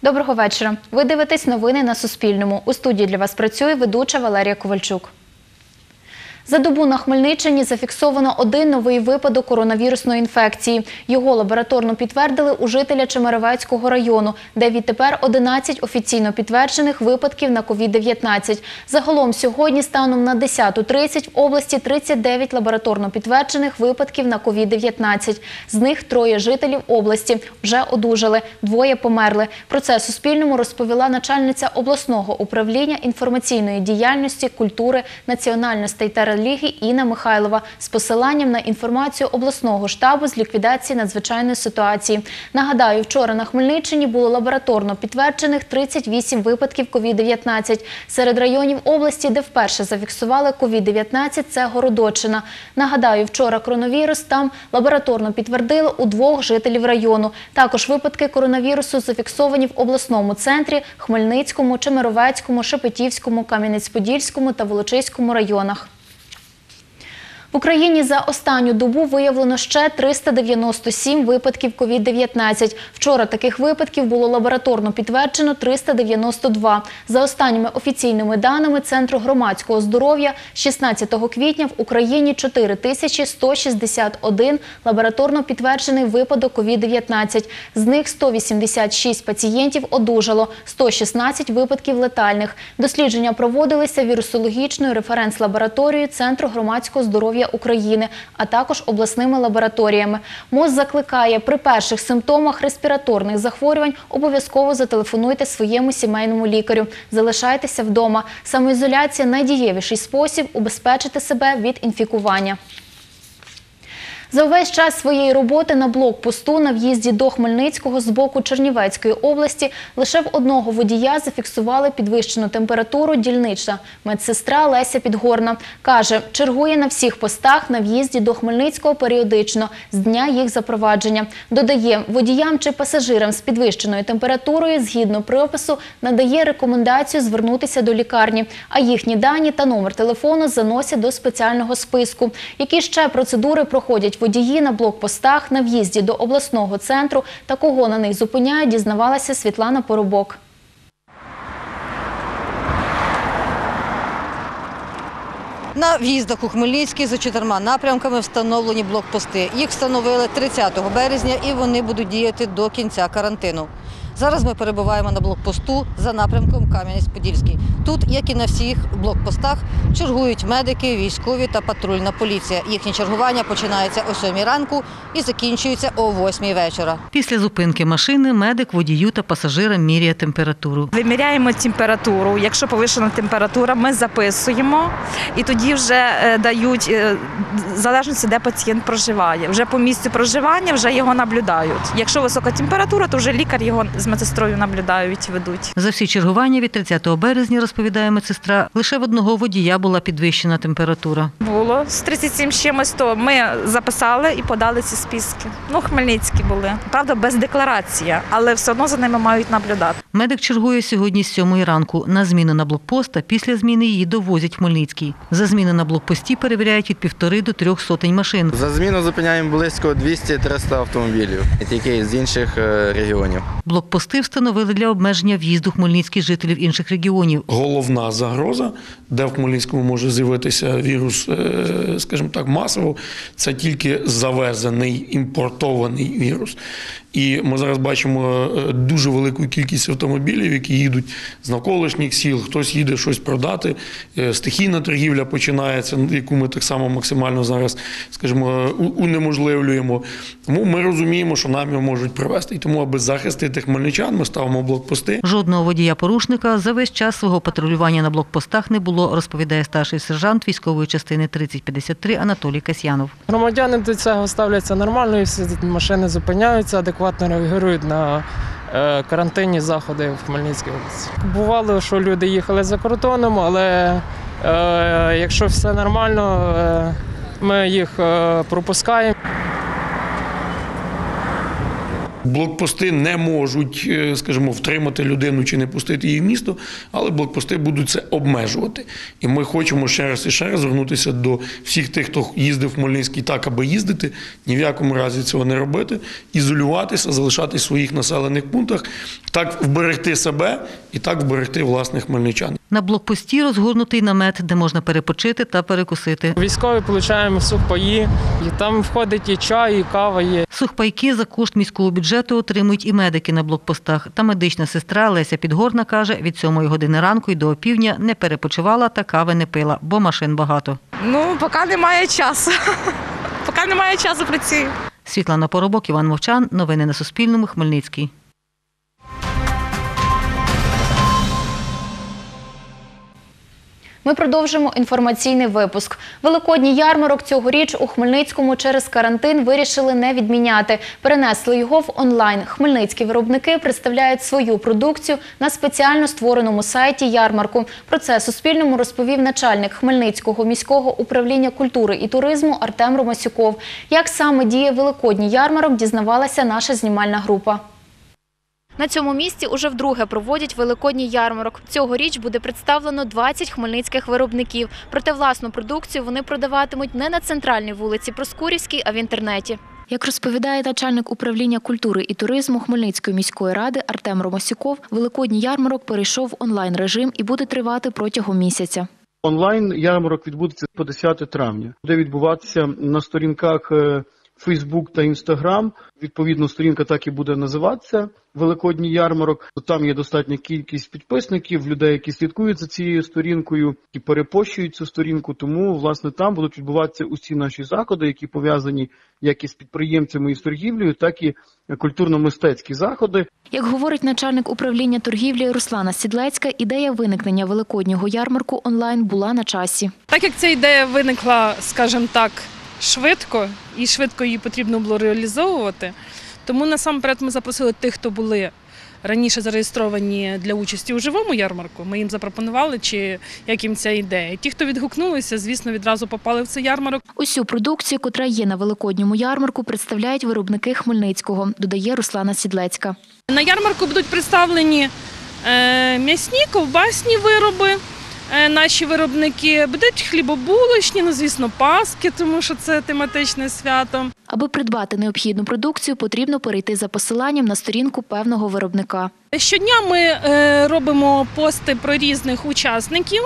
Доброго вечора. Ви дивитесь новини на Суспільному. У студії для вас працює ведуча Валерія Ковальчук. За добу на Хмельниччині зафіксовано один новий випадок коронавірусної інфекції. Його лабораторно підтвердили у жителя Чемеровецького району, де відтепер 11 офіційно підтверджених випадків на COVID-19. Загалом сьогодні станом на 10:30 в області 39 лабораторно підтверджених випадків на COVID-19. З них 3 жителів області вже одужали, 2 померли. Про це Суспільному розповіла начальниця обласного управління інформаційної діяльності, культури, національностей та релігії Інна Михайлова з посиланням на інформацію обласного штабу з ліквідації надзвичайної ситуації. Нагадаю, вчора на Хмельниччині було лабораторно підтверджених 38 випадків COVID-19. Серед районів області, де вперше зафіксували COVID-19, це Городоччина. Нагадаю, вчора коронавірус там лабораторно підтвердили у 2 жителів району. Також випадки коронавірусу зафіксовані в обласному центрі, Хмельницькому, Чемеровецькому, Шепетівському, Кам'янець-Подільському та Волочиському районах. В Україні за останню добу виявлено ще 397 випадків COVID-19. Вчора таких випадків було лабораторно підтверджено 392. За останніми офіційними даними Центру громадського здоров'я, 16 квітня в Україні 4161 лабораторно підтверджений випадок COVID-19. З них 186 пацієнтів одужало, 116 випадків летальних. Дослідження проводилися вірусологічною референс-лабораторією Центру громадського здоров'я України, а також обласними лабораторіями. МОЗ закликає, при перших симптомах респіраторних захворювань обов'язково зателефонуйте своєму сімейному лікарю. Залишайтеся вдома. Самоізоляція – найдієвіший спосіб убезпечити себе від інфікування. За увесь час своєї роботи на блокпосту на в'їзді до Хмельницького з боку Чернівецької області лише в одного водія зафіксували підвищену температуру дільнична медсестра Леся Підгорна. Каже, чергує на всіх постах на в'їзді до Хмельницького періодично з дня їх запровадження. Додає, водіям чи пасажирам з підвищеною температурою згідно припису надає рекомендацію звернутися до лікарні, а їхні дані та номер телефону заносять до спеціального списку. Які ще процедури проходять водії на блокпостах на в'їзді до обласного центру та кого на них зупиняють, дізнавалася Світлана Поробок. На в'їздах у Хмельницький за 4 напрямками встановлені блокпости. Їх встановили 30 березня і вони будуть діяти до кінця карантину. Зараз ми перебуваємо на блокпосту за напрямком Кам'янець-Подільський. Тут, як і на всіх блокпостах, чергують медики, військові та патрульна поліція. Їхнє чергування починається о 7 ранку і закінчується о 8 вечора. Після зупинки машини медик, водію та пасажирам міряє температуру. Виміряємо температуру. Якщо повищена температура, ми записуємо і тоді вже дають, в залежності, де пацієнт проживає. Вже по місцю проживання вже його наблюдають. Якщо висока температура, то вже лікар його з медсестрою наблюдають, ведуть. За всі чергування від 30 березня, розповідає медсестра, лише в одного водія була підвищена температура. Було з 37 з чимось, то ми записали і подали ці списки. Хмельницькі були. Правда, без декларації, але все одно за ними мають наблюдати. Медик чергує сьогодні з 7 ранку. На зміну на блокпост, а після зміни її довозять в Хмельницький. За зміну на блокпості перевіряють від 1,5 до 3 сотень машин. За зміну зупиняємо близько 200-300 автомобілів, тільки з інших регіонів. Блокпости встановили для обмеження в'їзду Хмельницьких жителів інших регіонів. Головна загроза, де в Хмельницькому може з'явитися вірус, скажімо так, масово, це тільки завезений, імпортований вірус. І ми зараз бачимо дуже велику кількість автомобілів, які їдуть з навколишніх сіл, хтось їде щось продати, стихійна торгівля починається, яку ми так само максимально зараз, скажімо, унеможливлюємо. Тому ми розуміємо, що нам його можуть привезти. І тому, аби захистити хмельничан, ми ставимо блокпости. Жодного водія-порушника за весь час свого патрулювання на блокпостах не було, розповідає старший сержант військової частини 3053 Анатолій Касьянов. Громадяни до цього ставляться нормально, і всі машини зупиняються, адекватно реагують на карантинні заходи в Хмельницькій області. Бувало, що люди їхали за кордоном, але якщо все нормально, ми їх пропускаємо. Блокпости не можуть, скажімо, втримати людину чи не пустити її в місто, але блокпости будуть це обмежувати. І ми хочемо ще раз і ще раз звернутися до всіх тих, хто їздив в Хмельницький так, аби їздити, ні в якому разі цього не робити, ізолюватися, залишатись в своїх населених пунктах, так вберегти себе і так вберегти власних хмельничан. На блокпості розгорнутий намет, де можна перепочити та перекусити. Військові отримуємо сухпаї, і там входить і чай, і кава є. Сухпайки за кошт міського бюджету отримують і медики на блокпостах. Та медична сестра Леся Підгорна каже, від 7 години ранку й до опівдня не перепочивала та кави не пила, бо машин багато. Поки немає часу. Поки немає часу працюю. Світлана Поробок, Іван Мовчан. Новини на Суспільному. Хмельницький. Ми продовжимо інформаційний випуск. Великодній ярмарок цьогоріч у Хмельницькому через карантин вирішили не відміняти. Перенесли його в онлайн. Хмельницькі виробники представляють свою продукцію на спеціально створеному сайті ярмарку. Про це Суспільному розповів начальник Хмельницького міського управління культури і туризму Артем Ромасюков. Як саме діє Великодній ярмарок, дізнавалася наша знімальна група. На цьому місці уже вдруге проводять Великодній ярмарок. Цьогоріч буде представлено 20 хмельницьких виробників. Проте власну продукцію вони продаватимуть не на центральній вулиці Проскурівській, а в інтернеті. Як розповідає начальник управління культури і туризму Хмельницької міської ради Артем Ромасюков, Великодній ярмарок перейшов в онлайн-режим і буде тривати протягом місяця. Онлайн-ярмарок відбудеться по 10 травня. Буде відбуватися на сторінках Facebook та Instagram. Відповідно, сторінка так і буде називатися «Великодній ярмарок». Там є достатня кількість підписників, людей, які слідкують за цією сторінкою і перепощують цю сторінку. Тому, власне, там будуть відбуватися усі наші заходи, які пов'язані як із підприємцями і з торгівлею, так і культурно-мистецькі заходи. Як говорить начальник управління торгівлі Руслана Сідлецька, ідея виникнення Великоднього ярмарку онлайн була на часі. Так як ця ідея виникла, скажімо так, швидко, і швидко її потрібно було реалізовувати, тому насамперед ми запросили тих, хто були раніше зареєстровані для участі у живому ярмарку. Ми їм запропонували, як їм ця ідея. Ті, хто відгукнулися, звісно, відразу попали в цей ярмарок. Усю продукцію, котра є на Великодньому ярмарку, представляють виробники Хмельницького, додає Руслана Сідлецька. На ярмарку будуть представлені м'ясні, ковбасні вироби, наші виробники, будуть хлібобулочні, звісно, паски, тому що це тематичне свято. Аби придбати необхідну продукцію, потрібно перейти за посиланням на сторінку певного виробника. Щодня ми робимо пости про різних учасників,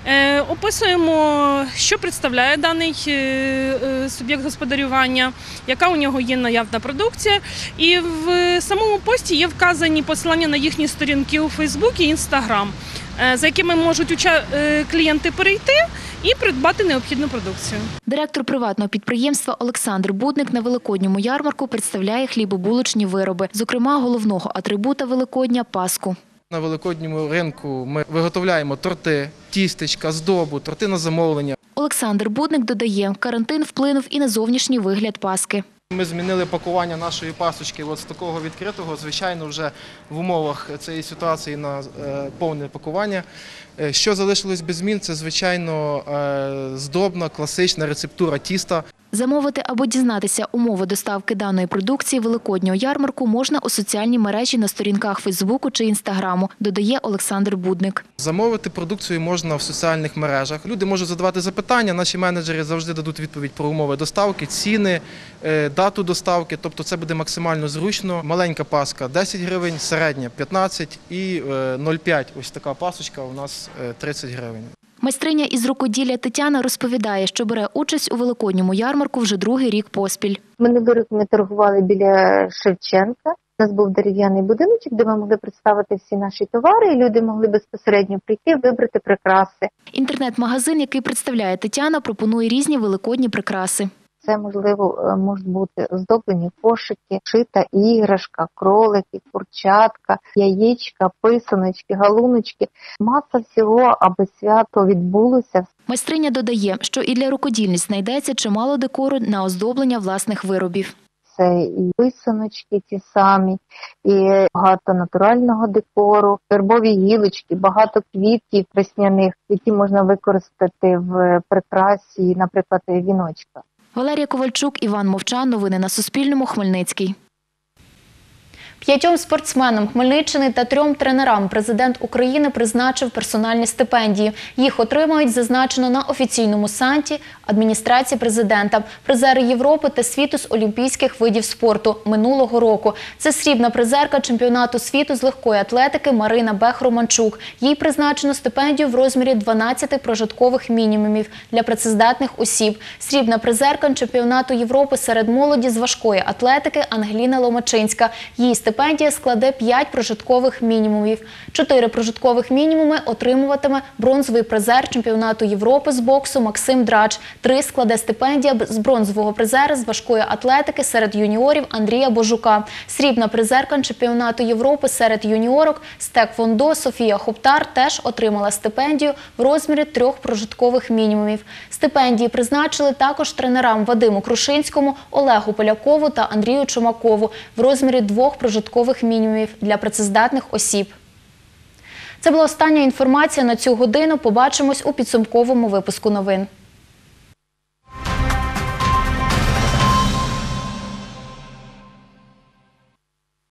описуємо, що представляє даний суб'єкт господарювання, яка у нього є наявна продукція. І в самому пості є вказані посилання на їхні сторінки у Фейсбук і Інстаграм, за якими можуть клієнти перейти і придбати необхідну продукцію. Директор приватного підприємства Олександр Будник на Великодньому ярмарку представляє хлібобулочні вироби, зокрема головного атрибута Великодня – паску. На Великодньому ринку ми виготовляємо торти, тістечка, здобу, торти на замовлення. Олександр Будник додає, карантин вплинув і на зовнішній вигляд паски. Ми змінили пакування нашої пасочки з такого відкритого, звичайно, вже в умовах цієї ситуації на повне пакування. Що залишилось без змін, це, звичайно, здобна, класична рецептура тіста. Замовити або дізнатися умови доставки даної продукції Великоднього ярмарку можна у соціальній мережі на сторінках Фейсбуку чи Інстаграму, додає Олександр Будник. Замовити продукцію можна в соціальних мережах. Люди можуть задавати запитання, наші менеджери завжди дадуть відповідь про умови доставки, ціни, дату доставки, тобто це буде максимально зручно. Маленька паска – 10 гривень, середня – 15 і 0,5. Ось така пасочка у нас 30 гривень. Майстриня із рукоділля Тетяна розповідає, що бере участь у Великодньому ярмарку вже другий рік поспіль. Минулий рік ми торгували біля Шевченка. У нас був дерев'яний будиночок, де ми могли представити всі наші товари, і люди могли безпосередньо прийти, вибрати прикраси. Інтернет-магазин, який представляє Тетяна, пропонує різні великодні прикраси. Це, можливо, можуть бути оздоблені кошики, шита іграшка, кролики, курчатка, яєчка, писаночки, галуночки. Маса всього, аби свято відбулося. Майстриня додає, що і для рукодільниць знайдеться чимало декору на оздоблення власних виробів. Це і писаночки ті самі, і багато натурального декору, вербові гілочки, багато квітів весняних, які можна використати в прикрасі, наприклад, віночка. Валерія Ковальчук, Іван Мовчан. Новини на Суспільному. Хмельницький. 5 спортсменам Хмельниччини та 3 тренерам президент України призначив персональні стипендії. Їх отримають, зазначено на офіційному сайті адміністрації президента, призери Європи та світу з олімпійських видів спорту минулого року. Це срібна призерка чемпіонату світу з легкої атлетики Марина Бех-Романчук. Їй призначено стипендію в розмірі 12 прожиткових мінімумів для працездатних осіб. Срібна призерка чемпіонату Європи серед молоді з важкої атлетики Ангеліна Ломачинська. Її стипендія складе 5 прожиткових мінімумів. 4 прожиткових мінімуми отримуватиме бронзовий призер чемпіонату Європи з боксу Максим Драч. 3 складе стипендія з бронзового призера з важкої атлетики серед юніорів Андрія Божука. Срібна призерка чемпіонату Європи серед юніорок з теквондо Софія Хоптар теж отримала стипендію в розмірі 3 прожиткових мінімумів. Стипендії призначили також тренерам Вадиму Крушинському, Олегу Полякову та Андрію Чумакову в розмірі 2 прожиткових мінімумів для працездатних осіб. Це була остання інформація на цю годину. Побачимось у підсумковому випуску новин.